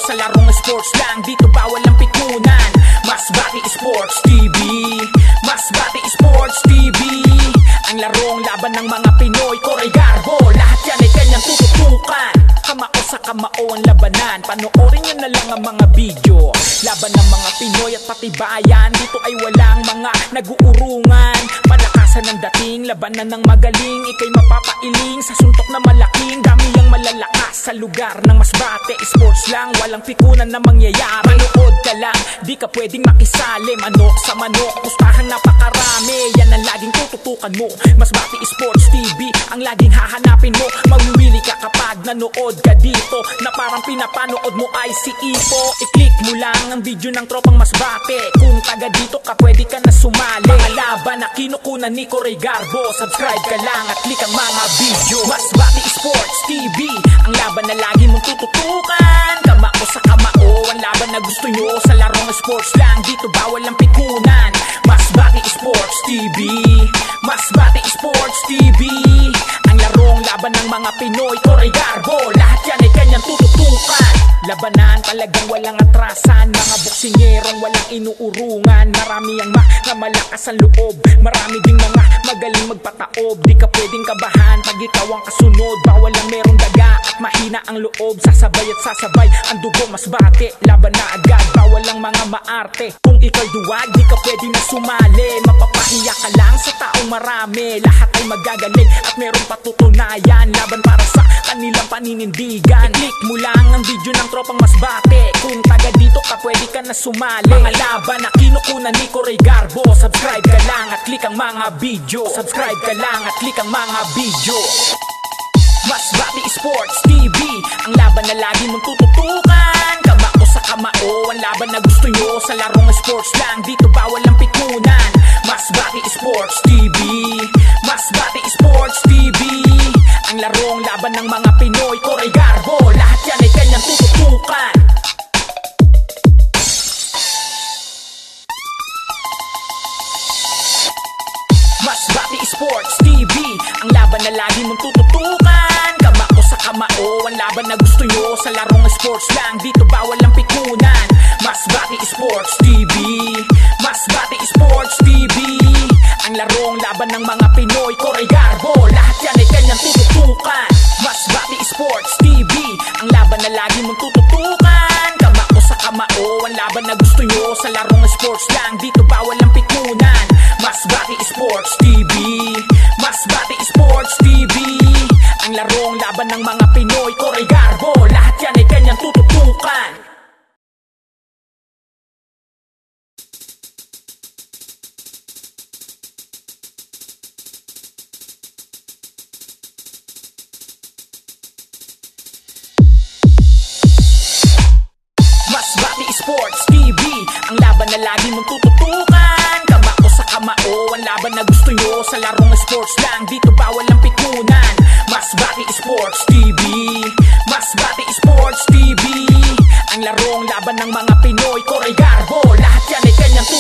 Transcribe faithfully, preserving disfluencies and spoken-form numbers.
sa larong sports lang, dito bawal ang pikunan. Masbate Sports T V, Masbate Sports T V, ang larong laban ng mga Pinoy, Cory Garbo, lahat yan ay kanyang tututukan. Kamao sa kamao ang labanan, panoorin nyo na lang ang mga video. Laban ng mga Pinoy at pati bayan, dito ay walang mga nag-uurungan. Palakasan ng dating, labanan ng magaling, ikay mapapailing sa suntok na malaking. Dami ang malalakas sa lugar ng Masbate Sports lang, walang pikunan na mangyayari. Manood ka lang, di ka pwedeng makisali. Manok sa manok, pustahang napakarami, yan ang laging tututukan mo. Masbate Sports T V, ang laging hahanapin mo. Mawiwili ka kapag nanood ka dito, na parang pinapanood mo ay si Ipo. I-click mo lang ang video ng tropang Masbate, kung taga dito ka pwede ka na sumali. Mga laban na kinukunan ni Cory Garbo, subscribe ka lang at click ang mga video. Masbate Sports T V, ang laban na lagi mong tututukan. Kamao sa kamao, ang laban na gusto nyo sa larong sports lang, dito bawal ang pikunan. Masbate Sports T V, Masbate Sports T V, ang larong laban ng mga Pinoy, Cory Garbo, lahat yan ay kanyang tututukan. Labanan talagang walang atrasan, mga boksingerong walang inuurungan. Marami ang mga malakas ang loob, marami ding mga magaling magpataob. Di ka pwedeng kabahan pag ikaw ang kasunod, bawal ang merong daga at mahina ang loob. Sasabay at sasabay ang dugo, Masbate, laban na agad, bawal ang mga maarte. Kung ikaw'y duwag, di ka pwedeng na sumali, mapapahiya ka lang sa taong marami. Lahat ay magagaling at merong patutunayan, laban para sa kanilang paninindigan. I-click mo lang ang video ng tropang Masbate, kung taga dito ka pwede ka na sumali. Mga laban na kinukunan ni Cory Garbo, subscribe ka lang at click ang mga video. Subscribe ka lang at click ang mga video. Masbate Sports T V, ang laban na lagi mong tututukan. Kamao sa kamao, ang laban na gusto nyo sa larong sports lang, dito bawal ang pikunan. Masbate Sports T V, Masbate Sports T V, ang larong laban ng mga Pinoy, Cory Garbo, lahat yan ay kanyang tututukan. Masbate Sports T V, ang laban na lagi mong tututukan. Kamao sa kamao, ang laban na gusto nyo sa larong sports lang, dito bawal ang pikunan. Masbate Sports T V, Masbate Sports T V, ang larong laban ng mga Pinoy, Cory Garbo, lahat yan ay kanyang tututukan. Masbate Sports T V, ang laban na lagi mong tututukan. Kamao sa kamao, ang laban na gusto nyo sa larong sports lang, dito bawal ang pikunan. Masbate Sports T V, Masbate Sports T V, ang larong laban ng mga Pinoy, Cory Garbo, lahat yan ay kanyang tututukan. Masbate Sports T V, ang laban na lagi mong tututukan. Kamao sa kamao, ang laban na gusto nyo sa larong sports lang, dito bawal ang pikunan. Masbate Sports T V, Masbate Sports T V, ang larong laban ng mga Pinoy, Cory Garbo, lahat yan ay kanyang tututukan.